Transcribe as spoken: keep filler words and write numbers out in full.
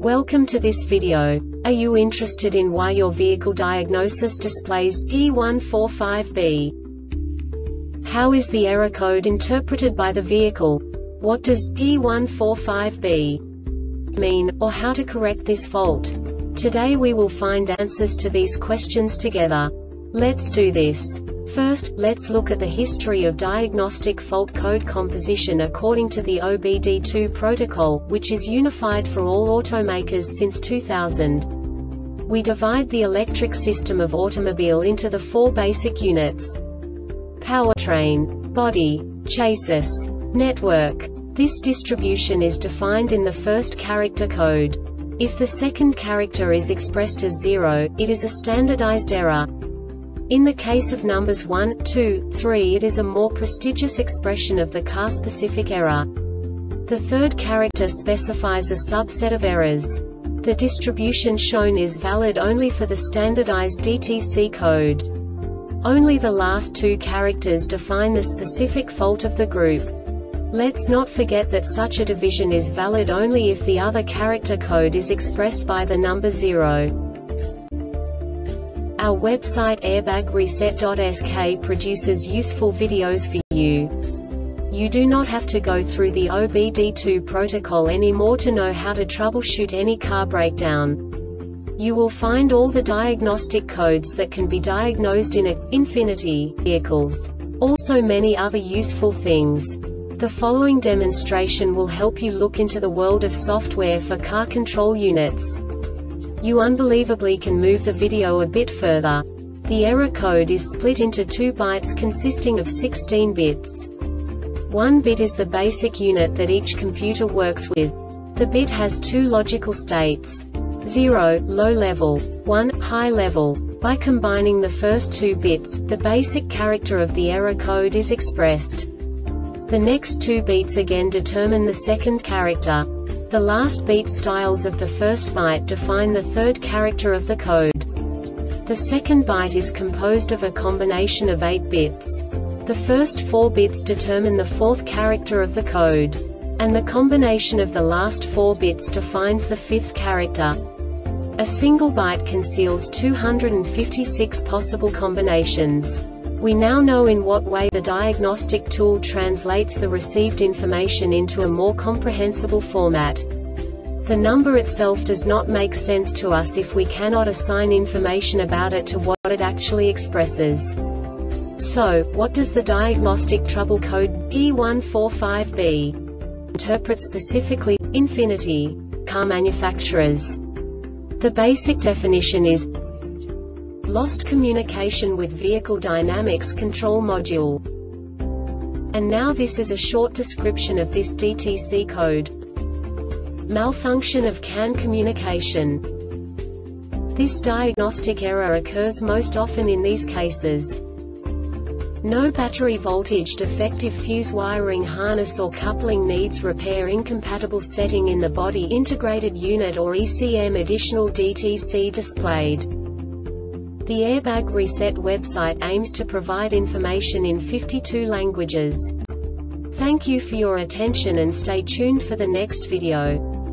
Welcome to this video. Are you interested in why your vehicle diagnosis displays P one four five B? How is the error code interpreted by the vehicle? What does P one four five B mean, or how to correct this fault? Today we will find answers to these questions together. Let's do this. First, let's look at the history of diagnostic fault code composition according to the O B D two protocol, which is unified for all automakers since two thousand. We divide the electric system of automobile into the four basic units: powertrain, body, chassis, network. This distribution is defined in the first character code. If the second character is expressed as zero, it is a standardized error. In the case of numbers one, two, three, it is a more prestigious expression of the car-specific error. The third character specifies a subset of errors. The distribution shown is valid only for the standardized D T C code. Only the last two characters define the specific fault of the group. Let's not forget that such a division is valid only if the other character code is expressed by the number zero. Our website airbag reset dot S K produces useful videos for you. You do not have to go through the O B D two protocol anymore to know how to troubleshoot any car breakdown. You will find all the diagnostic codes that can be diagnosed in a Infiniti vehicles. Also many other useful things. The following demonstration will help you look into the world of software for car control units. You unbelievably can move the video a bit further. The error code is split into two bytes consisting of sixteen bits. One bit is the basic unit that each computer works with. The bit has two logical states: zero, low level, one, high level. By combining the first two bits, the basic character of the error code is expressed. The next two beats again determine the second character. The last beat styles of the first byte define the third character of the code. The second byte is composed of a combination of eight bits. The first four bits determine the fourth character of the code. And the combination of the last four bits defines the fifth character. A single byte conceals two hundred fifty-six possible combinations. We now know in what way the diagnostic tool translates the received information into a more comprehensible format. The number itself does not make sense to us if we cannot assign information about it to what it actually expresses. So, what does the diagnostic trouble code P one four five B interpret specifically, Infiniti car manufacturers? The basic definition is lost communication with vehicle dynamics control module. And now this is a short description of this D T C code. Malfunction of C A N communication. This diagnostic error occurs most often in these cases: no battery voltage, defective fuse wiring harness or coupling, needs repair, incompatible setting in the body integrated unit or E C M, additional D T C displayed. The Airbag Reset website aims to provide information in fifty-two languages. Thank you for your attention and stay tuned for the next video.